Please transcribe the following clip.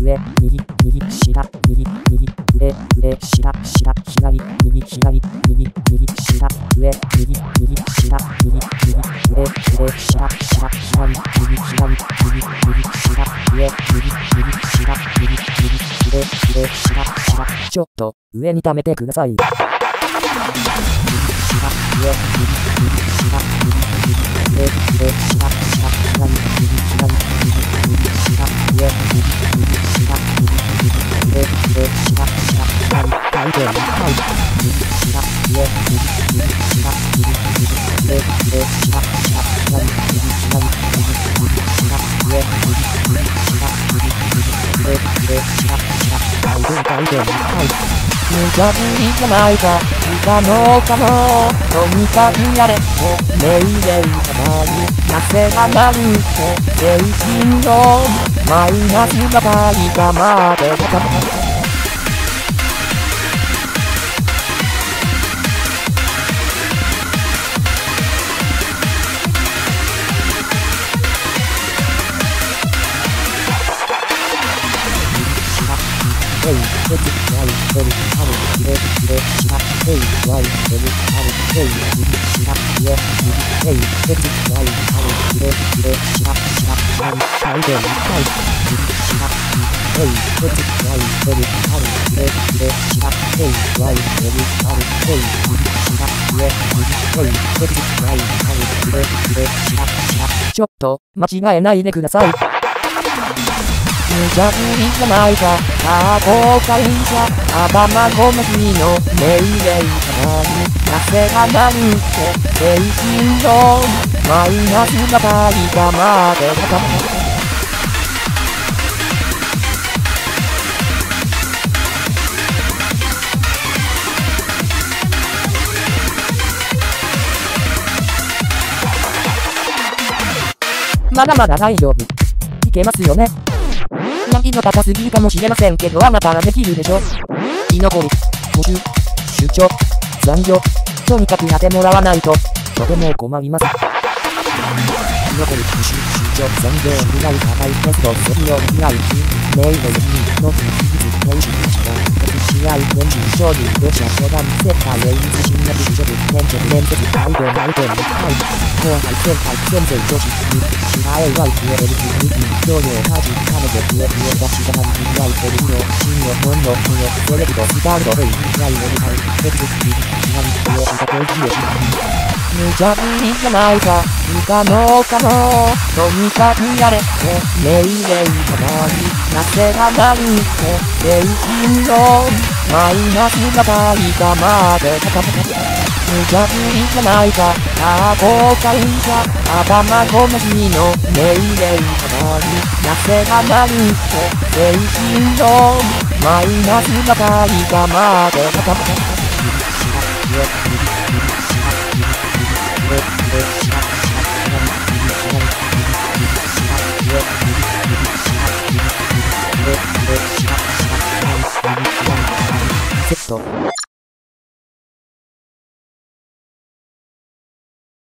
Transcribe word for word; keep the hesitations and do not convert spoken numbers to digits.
上、右、右、下、右、右、上、上、下、下、左、右、左、右、右、下、上、右、右、下、右、右、上、上、下、下、左、右、左、右、右、下、上、右、右、下、右、右、上、上、下、下。ちょっと、上に溜めてください。右、下、上、右、右、下、右、右、上、上、下、下、左、右、左、右、右、下、上、右、右、下、右、右、上、上、下、下、左、回転、はい。右、下、上、右、右、下、右、右、上、上、下、下、左、右、左、右、右、下、上、右、右、下、右、右、上、上、下、下、回転、回転、はい。無茶ぶりじゃないか、不可能かも。とにかくやれ、もう命令たまになせがなると、精神のマイナスばかりがまでかかる。Hey, hey, hey, hey, hey, hey, hey, hey, hey,ちょっと間違えないでください。無茶ぶりじゃないか、さあ公開者、頭ごめきの命令たまになせがなんて、精神のマイナスばかりがまでかかる。まだまだ大丈夫。いけますよね。難易度高すぎるかもしれませんけどあなたができるでしょ。居残り、募集、出張、残業、とにかくやってもらわないと、とても困ります。居残り、募集、出張、残業、未来高いテスト、卒業、未来、メイド、の技術、練習、時間、試合、年中、勝利、列車、初段、セッター、レイズ、侵略、侮辱、転直、連接、回転、回転、はい、後輩、先輩、先生、女子、支配は増える、に、同僚、家事、彼女、増え、増え、出し、がん、未来、テレビの、信用、本能、不要、セレブド、スタート、レイ、未来、の未来、テレビ、違反、不要、した、定義をし、無茶ぶりじゃないか、不可能かも。とにかくやれ、命令たまになせがなんて、精神のマイナスばかりがまでかかる。無茶ぶりじゃないか、さあ公開者、頭ごめきの命令たまになせがなんて、精神のマイナスばかりがまでかかる。